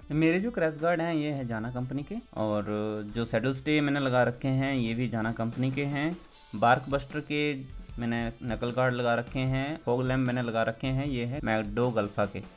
मेरे जो crash guard हैं ये है जाना कंपनी के, और जो सैडल स्टे मैंने लगा रखे हैं ये भी जाना कंपनी के हैं। बार्क बस्टर के मैंने नकल गार्ड लगा रखे हैं। फॉग लैम्प मैंने लगा रखे हैं, ये है मैकडॉग अल्फा के।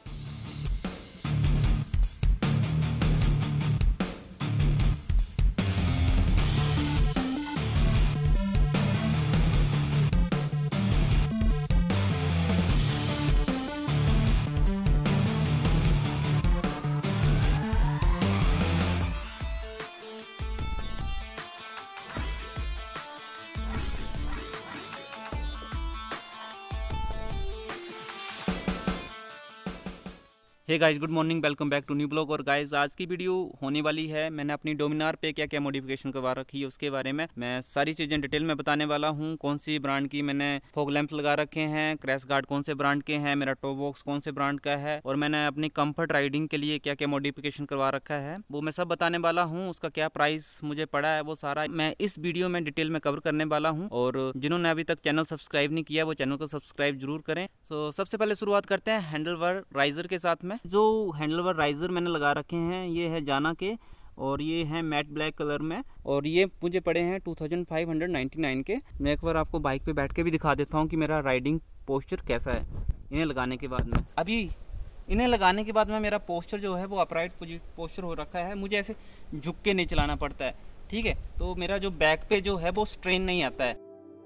Hey guys, good morning, welcome back to new blog. और गाइस आज की वीडियो होने वाली है, मैंने अपनी डोमिनार पे क्या क्या मॉडिफिकेशन करवा रखी है उसके बारे में मैं सारी चीज़ें डिटेल में बताने वाला हूँ। कौन सी ब्रांड की मैंने फॉग लैंप लगा रखे हैं, क्रैश गार्ड कौन से ब्रांड के हैं, मेरा टॉप बॉक्स कौन से ब्रांड का है, और मैंने अपनी कंफर्ट राइडिंग के लिए क्या क्या मॉडिफिकेशन करवा रखा है वो मैं सब बताने वाला हूँ। उसका क्या प्राइस मुझे पड़ा है वो सारा मैं इस वीडियो में डिटेल में कवर करने वाला हूँ। और जिन्होंने अभी तक चैनल सब्सक्राइब नहीं किया वो चैनल को सब्सक्राइब जरूर करें। तो सबसे पहले शुरुआत करते हैं हैंडल बार राइजर के साथ में। जो हैंडल बार राइजर मैंने लगा रखे हैं ये है जाना के, और ये है मैट ब्लैक कलर में, और ये मुझे पड़े हैं 2599 के। मैं एक बार आपको बाइक पे बैठ के भी दिखा देता हूँ कि मेरा राइडिंग पोस्चर कैसा है इन्हें लगाने के बाद में। अभी इन्हें लगाने के बाद में मेरा पोस्चर जो है वो अपराइट पोस्चर हो रखा है, मुझे ऐसे झुक के नहीं चलाना पड़ता है, ठीक है। तो मेरा जो बैक पे जो है वो स्ट्रेन नहीं आता है।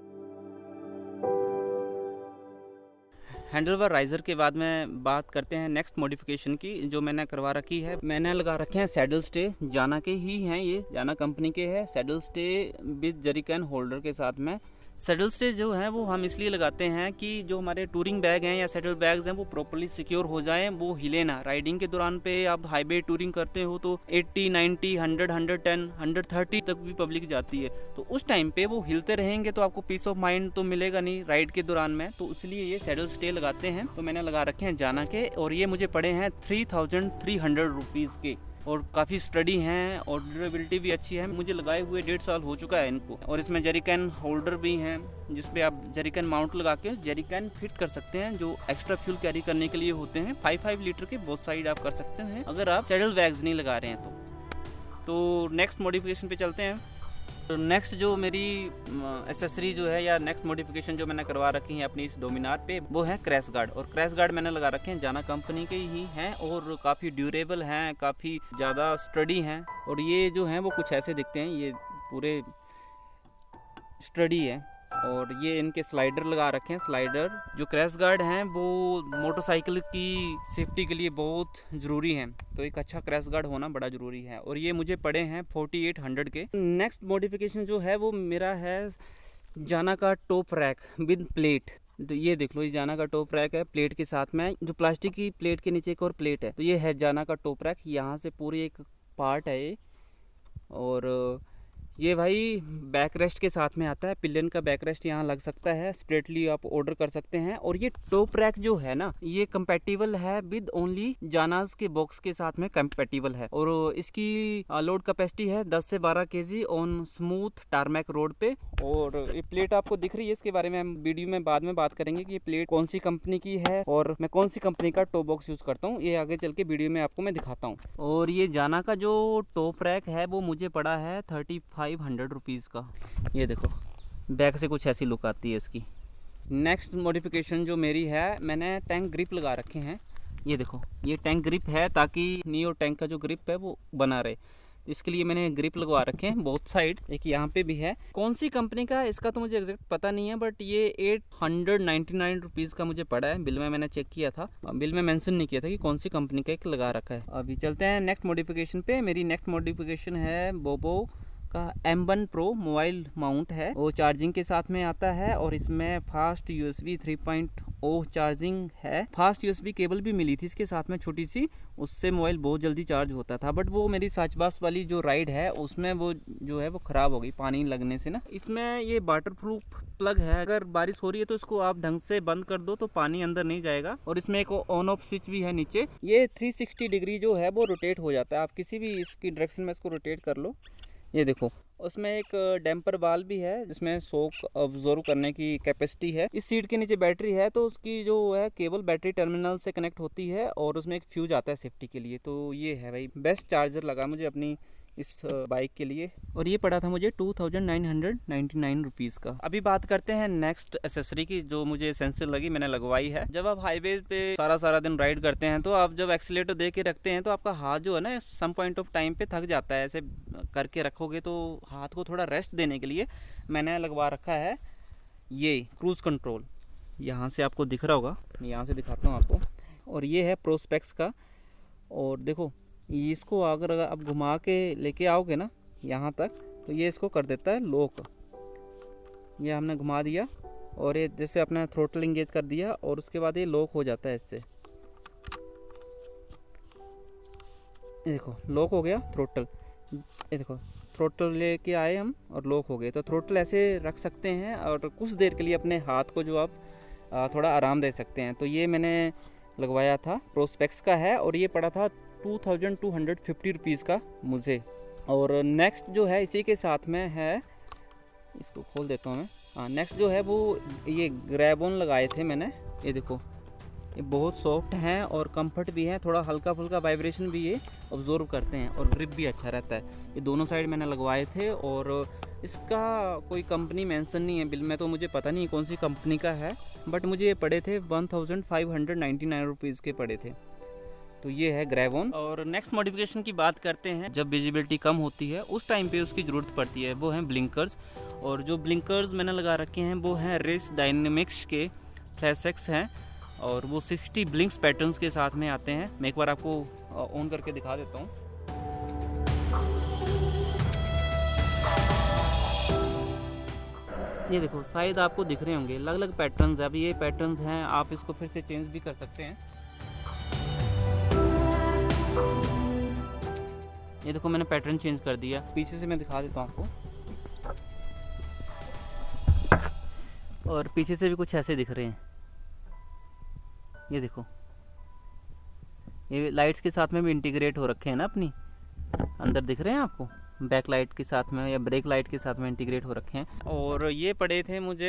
हैंडल बार राइजर के बाद में बात करते हैं नेक्स्ट मॉडिफिकेशन की जो मैंने करवा रखी है। मैंने लगा रखे हैं सैडल स्टे, जाना के ही हैं, ये जाना कंपनी के हैं। Saddle stay with jerrycan holder के साथ में। सैडल स्टे जो है वो हम इसलिए लगाते हैं कि जो हमारे टूरिंग बैग हैं या सैडल बैग्स हैं वो प्रॉपर्ली सिक्योर हो जाएं, वो हिले ना। राइडिंग के दौरान पे आप हाईवे टूरिंग करते हो तो 80, 90, 100, 110, 130 तक भी पब्लिक जाती है, तो उस टाइम पे वो हिलते रहेंगे तो आपको पीस ऑफ माइंड तो मिलेगा नहीं राइड के दौरान में। तो इसलिए ये सैडल स्टे लगाते हैं। तो मैंने लगा रखे हैं जाना के, और ये मुझे पड़े हैं 3300 रुपीज़ के, और काफ़ी स्टडी हैं और ड्यूरेबिलिटी भी अच्छी है। मुझे लगाए हुए 1.5 साल हो चुका है इनको। और इसमें जरिकन होल्डर भी हैं जिसपे आप जरिकन माउंट लगा के जरिकन फिट कर सकते हैं, जो एक्स्ट्रा फ्यूल कैरी करने के लिए होते हैं। 5 लीटर के बोथ साइड आप कर सकते हैं अगर आप सैडल बैग्स नहीं लगा रहे हैं तो नेक्स्ट मॉडिफिकेशन पे चलते हैं। तो नेक्स्ट जो मेरी एसेसरी जो है या नेक्स्ट मॉडिफिकेशन जो मैंने करवा रखी है अपनी इस डोमिनार पे वो है क्रैश गार्ड। और क्रैश गार्ड मैंने लगा रखे हैं जाना कंपनी के ही हैं, और काफ़ी ड्यूरेबल हैं, काफ़ी ज़्यादा स्टडी हैं। और ये जो हैं वो कुछ ऐसे दिखते हैं, ये पूरे स्टडी है। और ये इनके स्लाइडर लगा रखे हैं। स्लाइडर जो क्रैश गार्ड हैं वो मोटरसाइकिल की सेफ्टी के लिए बहुत ज़रूरी हैं, तो एक अच्छा क्रैश गार्ड होना बड़ा ज़रूरी है। और ये मुझे पड़े हैं 4800 के। नेक्स्ट मॉडिफिकेशन जो है वो मेरा है जाना का टॉप रैक विद प्लेट। तो ये देख लो, ये जाना का टॉप रैक है प्लेट के साथ में, जो प्लास्टिक की प्लेट के नीचे एक और प्लेट है। तो ये है जाना का टॉप रैक, यहाँ से पूरी एक पार्ट है ये। और ये भाई बैक रेस्ट के साथ में आता है, पिलियन का बैक रेस्ट यहाँ लग सकता है, सेपरेटली आप ऑर्डर कर सकते हैं। और ये टॉप रैक जो है ना ये कंपैटिबल है विद ओनली जानास के बॉक्स के साथ में कंपैटिबल है। और इसकी लोड कैपेसिटी है 10 से 12 kg on smooth tarmac road पे। और ये प्लेट आपको दिख रही है, इसके बारे में हम वीडियो में बाद में बात करेंगे कि ये प्लेट कौन सी कंपनी की है और मैं कौन सी कंपनी का टॉप बॉक्स यूज करता हूँ, ये आगे चल के वीडियो में आपको मैं दिखाता हूँ। और ये जाना का जो टॉप रैक है वो मुझे पड़ा है 3500 रुपीज़ का। ये देखो बैक से कुछ ऐसी लुक आती है इसकी। नेक्स्ट मॉडिफिकेशन जो मेरी है, मैंने टैंक ग्रिप लगा रखे हैं। ये देखो ये टैंक ग्रिप है ताकि नियो टैंक का जो ग्रिप है वो बना रहे, इसके लिए मैंने ग्रिप लगवा रखे हैं बोथ साइड। एक यहाँ पे भी है, कौन सी कंपनी का है इसका तो मुझे एग्जैक्ट पता नहीं है, बट ये 899 रुपीज़ का मुझे पड़ा है। बिल में मैंने चेक किया था, बिल में मेंशन नहीं किया था कि कौन सी कंपनी का एक लगा रखा है। अभी चलते हैं नेक्स्ट मॉडिफिकेशन पे। मेरी नेक्स्ट मॉडिफिकेशन है बोबो का M1 Pro मोबाइल माउंट है, वो चार्जिंग के साथ में आता है। और इसमें फास्ट USB 3.0 चार्जिंग है। फास्ट USB केबल भी मिली थी इसके साथ में छोटी सी, उससे मोबाइल बहुत जल्दी चार्ज होता था। बट वो मेरी साचबास वाली जो राइड है उसमें वो जो है वो ख़राब हो गई पानी लगने से ना। इसमें ये वाटर प्रूफ प्लग है, अगर बारिश हो रही है तो इसको आप ढंग से बंद कर दो तो पानी अंदर नहीं जाएगा। और इसमें एक ऑन ऑफ स्विच भी है नीचे। ये 360 डिग्री जो है वो रोटेट हो जाता है, आप किसी भी इसकी डायरेक्शन में इसको रोटेट कर लो, ये देखो, उसमें एक डैम्पर बाल भी है जिसमें शॉक अब्जॉर्व करने की कैपेसिटी है। इस सीट के नीचे बैटरी है, तो उसकी जो है केबल बैटरी टर्मिनल से कनेक्ट होती है और उसमें एक फ्यूज आता है सेफ्टी के लिए। तो ये है भाई बेस्ट चार्जर लगा मुझे अपनी इस बाइक के लिए, और ये पड़ा था मुझे 2999 रुपीज़ का। अभी बात करते हैं नेक्स्ट एसेसरी की जो मुझे एसेंशियल लगी, मैंने लगवाई है। जब आप हाईवे पे सारा दिन राइड करते हैं तो आप जब एक्सीलेटर दे के रखते हैं तो आपका हाथ जो है ना सम पॉइंट ऑफ टाइम पे थक जाता है। ऐसे करके रखोगे तो हाथ को थोड़ा रेस्ट देने के लिए मैंने लगवा रखा है ये क्रूज कंट्रोल। यहाँ से आपको दिख रहा होगा, मैं यहाँ से दिखाता हूँ आपको। और ये है प्रोस्पेक्स का, और देखो इसको अगर आप घुमा के लेके आओगे ना यहाँ तक तो ये इसको कर देता है लॉक। ये हमने घुमा दिया और ये जैसे अपना थ्रोटल इंगेज कर दिया और उसके बाद ये लॉक हो जाता है इससे। ये देखो लॉक हो गया थ्रोटल। ये देखो थ्रोटल लेके आए हम और लॉक हो गए। तो थ्रोटल ऐसे रख सकते हैं और कुछ देर के लिए अपने हाथ को जो आप थोड़ा आराम दे सकते हैं। तो ये मैंने लगवाया था, प्रोस्पेक्स का है, और ये पड़ा था 2250 रुपीज़ का मुझे। और नेक्स्ट जो है इसी के साथ में है, इसको खोल देता हूँ मैं। हाँ, नेक्स्ट जो है वो ये ग्रैब ऑन लगाए थे मैंने। ये देखो ये बहुत सॉफ्ट हैं और कंफर्ट भी है, थोड़ा हल्का फुल्का वाइब्रेशन भी ये ऑब्जॉर्व करते हैं और ग्रिप भी अच्छा रहता है। ये दोनों साइड मैंने लगवाए थे और इसका कोई कंपनी मेंशन नहीं है बिल में, तो मुझे पता नहीं कौन सी कंपनी का है, बट मुझे ये पड़े थे 1599 रुपीज़ के पड़े थे। तो ये है ग्रैब ऑन। और नेक्स्ट मॉडिफिकेशन की बात करते हैं। जब विजिबिलिटी कम होती है उस टाइम पे उसकी ज़रूरत पड़ती है, वो हैं ब्लिंकर्स। और जो ब्लिंकर्स मैंने लगा रखे हैं वो हैं रेस डायनेमिक्स के फ्लैशेक्स हैं, और वो 60 ब्लिंक्स पैटर्न्स के साथ में आते हैं। मैं एक बार आपको ऑन करके दिखा देता हूँ। ये देखो शायद आपको दिख रहे होंगे, अलग अलग पैटर्न्स है। अभी ये पैटर्न्स हैं, आप इसको फिर से चेंज भी कर सकते हैं। ये देखो मैंने पैटर्न चेंज कर दिया। पीछे से मैं दिखा देता हूँ आपको, और पीछे से भी कुछ ऐसे दिख रहे हैं। ये देखो ये लाइट्स के साथ में भी इंटीग्रेट हो रखे हैं ना अपनी, अंदर दिख रहे हैं आपको, बैक लाइट के साथ में या ब्रेक लाइट के साथ में इंटीग्रेट हो रखे हैं। और ये पड़े थे मुझे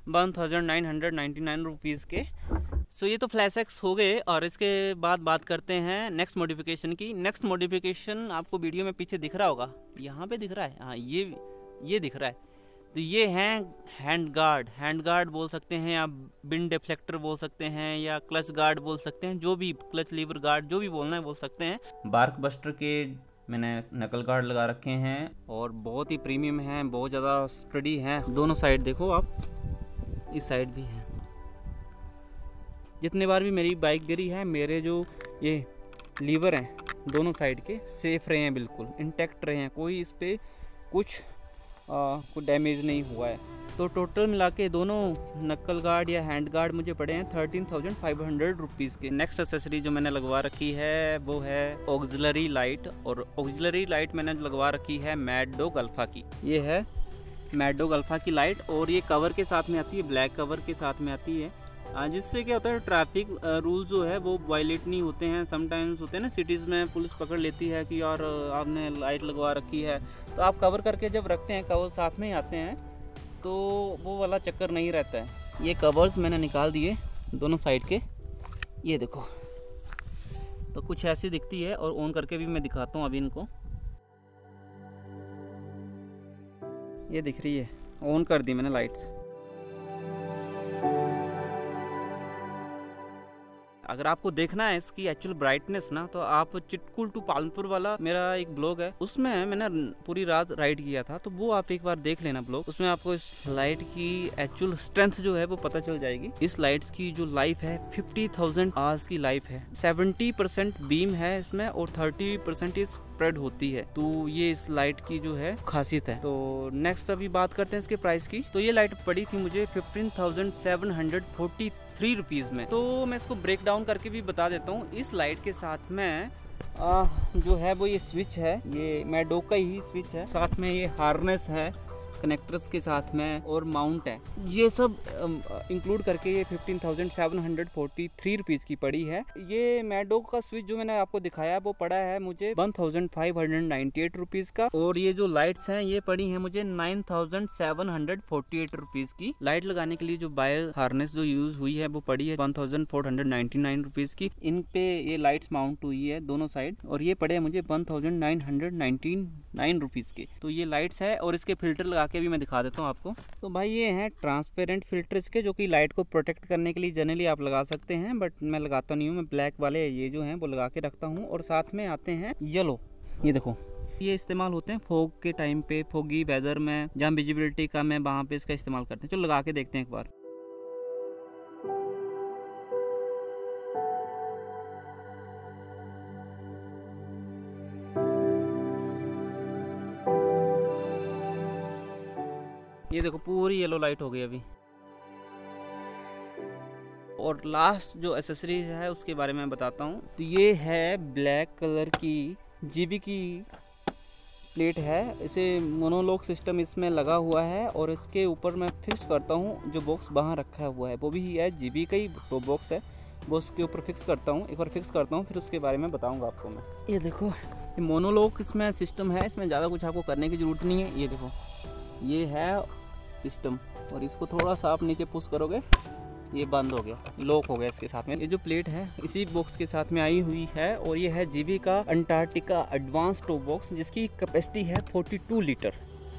1999 रुपीज़ के। सो ये तो फ्लैशेक्स हो गए, और इसके बाद बात करते हैं नेक्स्ट मॉडिफिकेशन की। नेक्स्ट मॉडिफिकेशन आपको वीडियो में पीछे दिख रहा होगा, यहाँ पे दिख रहा है, हाँ ये दिख रहा है। तो ये हैं हैंड गार्ड बोल सकते हैं, या बिन डिफ्लेक्टर बोल सकते हैं, या क्लच गार्ड बोल सकते हैं, जो भी क्लच लीवर गार्ड जो भी बोलना है बोल सकते हैं। बार्क बस्टर के मैंने नकल गार्ड लगा रखे हैं और बहुत ही प्रीमियम हैं, बहुत ज़्यादा स्टडी हैं। दोनों साइड देखो आप, इस साइड भी है। जितने बार भी मेरी बाइक गिरी है, मेरे जो ये लीवर हैं दोनों साइड के सेफ रहे हैं, बिल्कुल इंटैक्ट रहे हैं, कोई इस पर कुछ डैमेज नहीं हुआ है। तो टोटल मिला के दोनों नक्कल गार्ड या हैंड गार्ड मुझे पड़े हैं 13,500 रुपीज़ के। नेक्स्ट एक्सेसरी जो मैंने लगवा रखी है वो है ऑक्सिलरी लाइट, और ऑक्सिलरी लाइट मैंने लगवा रखी है मैड डॉग अल्फा की। ये है मैड डॉग अल्फा की लाइट, और ये कवर के साथ में आती है, ब्लैक कवर के साथ में आती है, जिससे क्या होता है ट्रैफिक रूल जो है वो वायलेट नहीं होते हैं। समटाइम्स होते हैं ना सिटीज़ में, पुलिस पकड़ लेती है कि यार आपने लाइट लगवा रखी है, तो आप कवर करके जब रखते हैं, कवर साथ में ही आते हैं, तो वो वाला चक्कर नहीं रहता है। ये कवर्स मैंने निकाल दिए दोनों साइड के, ये देखो, तो कुछ ऐसी दिखती है, और ऑन करके भी मैं दिखाता हूँ अभी इनको। ये दिख रही है, ऑन कर दी मैंने लाइट्स। अगर आपको देखना है इसकी एक्चुअल ब्राइटनेस ना, तो आप चिटकुल टू पालनपुर वाला मेरा एक ब्लॉग है, उसमें मैंने पूरी रात राइड किया था, तो वो आप एक बार देख लेना ब्लॉग। उसमें आपको इस लाइट की एक्चुअल स्ट्रेंथ जो है वो पता चल जाएगी। इस लाइट्स की जो लाइफ है 50,000 आवर्स की लाइफ है। 70% बीम है इसमें और 30% स्प्रेड होती है। तो ये इस लाइट की जो है खासियत है। तो नेक्स्ट अभी बात करते हैं इसके प्राइस की। तो ये लाइट पड़ी थी मुझे 15,743 रुपीज़ में। तो मैं इसको ब्रेक डाउन करके भी बता देता हूँ। इस लाइट के साथ में जो है वो ये स्विच है, ये मैडो का ही स्विच है, साथ में ये हार्नेस है, कनेक्टर्स के साथ में और माउंट है, ये सब इंक्लूड करके ये 15,743 रुपीज़ की पड़ी है। ये मैडोग का स्विच जो मैंने आपको दिखाया वो पड़ा है मुझे 1,598 रुपीज़ का, और ये जो लाइट्स हैं ये पड़ी हैं मुझे 9,748 रुपीज़ की। लाइट लगाने के लिए जो वायर हार्नेस जो यूज हुई है वो पड़ी है 1,499 रुपीज़ की। इन पे ये लाइट्स माउंट हुई है दोनों साइड, और ये पड़े मुझे 1,999 रुपीज़ के। तो ये लाइट्स है, और इसके फिल्टर लगा के भी मैं दिखा देता हूँ आपको। तो भाई ये हैं ट्रांसपेरेंट फिल्टर इसके, जो कि लाइट को प्रोटेक्ट करने के लिए जनरली आप लगा सकते हैं, बट मैं लगाता नहीं हूँ। मैं ब्लैक वाले ये जो हैं वो लगा के रखता हूँ। और साथ में आते हैं येलो, ये देखो, ये इस्तेमाल होते हैं फॉग के टाइम पे, फॉगी वेदर में जहाँ विजिबिलिटी कम है वहाँ पे इसका इस्तेमाल करते हैं। चलो लगा के देखते हैं एक बार। ये देखो पूरी येलो लाइट हो गई अभी। और लास्ट जो एसेसरीज है उसके बारे में बताता हूँ। तो ये है ब्लैक कलर की जीबी की प्लेट है, इसे मोनोलॉक सिस्टम इसमें लगा हुआ है, और इसके ऊपर मैं फिक्स करता हूँ जो बॉक्स वहाँ रखा हुआ है वो भी है जीबी का ही तो बॉक्स है, वो उसके ऊपर फिक्स करता हूँ। एक बार फिक्स करता हूँ फिर उसके बारे में बताऊँगा आपको मैं। ये देखो ये मोनोलॉक इसमें सिस्टम है, इसमें ज़्यादा कुछ आपको करने की ज़रूरत नहीं है। ये देखो ये है सिस्टम, और इसको थोड़ा सा आप नीचे पुश करोगे ये बंद हो गया, लॉक हो गया इसके साथ में। ये जो प्लेट है इसी बॉक्स के साथ में आई हुई है, और ये है जीबी का अंटार्कटिका एडवांस टॉप बॉक्स, जिसकी कैपेसिटी है 42 लीटर।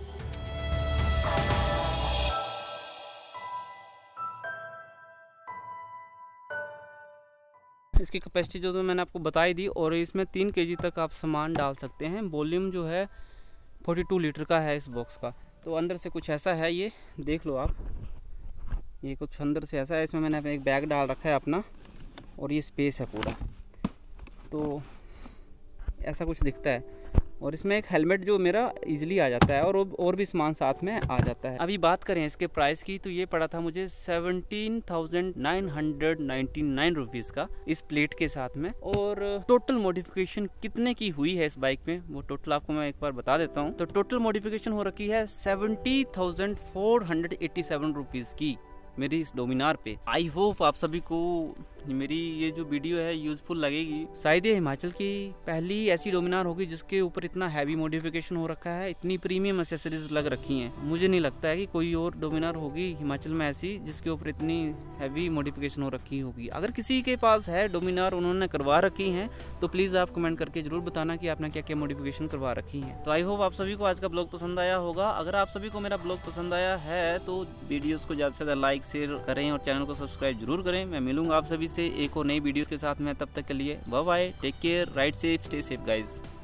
इसकी कैपेसिटी जो तो मैंने आपको बताई दी, और इसमें 3 kg तक आप सामान डाल सकते हैं। वॉल्यूम जो है 42 लीटर का है इस बॉक्स का। तो अंदर से कुछ ऐसा है, ये देख लो आप, ये कुछ अंदर से ऐसा है। इसमें मैंने अपना एक बैग डाल रखा है अपना, और ये स्पेस है पूरा, तो ऐसा कुछ दिखता है। और इसमें एक हेलमेट जो मेरा इजीली आ जाता है, और भी सामान साथ में आ जाता है। अभी बात करें इसके प्राइस की, तो ये पड़ा था मुझे 17,999 रुपीज़ का इस प्लेट के साथ में। और टोटल मॉडिफिकेशन कितने की हुई है इस बाइक में वो टोटल आपको मैं एक बार बता देता हूँ। तो टोटल मॉडिफिकेशन हो रखी है 70,487 रुपीज़ की मेरी इस डोमिनार पे। आई होप आप सभी को मेरी ये जो वीडियो है यूजफुल लगेगी। शायद ये हिमाचल की पहली ऐसी डोमिनार होगी जिसके ऊपर इतना हैवी मॉडिफिकेशन हो रखा है, इतनी प्रीमियम एक्सेसरीज लग रखी हैं। मुझे नहीं लगता है कि कोई और डोमिनार होगी हिमाचल में ऐसी जिसके ऊपर इतनी हैवी मॉडिफिकेशन हो रखी होगी। अगर किसी के पास है डोमिनार, उन्होंने करवा रखी हैं, तो प्लीज़ आप कमेंट करके जरूर बताना कि आपने क्या क्या मॉडिफिकेशन करवा रखी है। तो आई होप आप सभी को आज का ब्लॉग पसंद आया होगा। अगर आप सभी को मेरा ब्लॉग पसंद आया है तो वीडियोज़ को ज़्यादा से ज़्यादा लाइक शेयर करें और चैनल को सब्सक्राइब जरूर करें। मैं मिलूंगा आप सभी से एक और नई वीडियोस के साथ में, तब तक के लिए bye bye, take care, ride safe, stay safe guys.